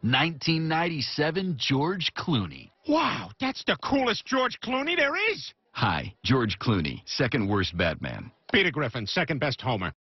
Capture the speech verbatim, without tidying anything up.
nineteen ninety-seven George Clooney. Wow, that's the coolest George Clooney there is. Hi, George Clooney, second worst Batman. Peter Griffin, second best Homer.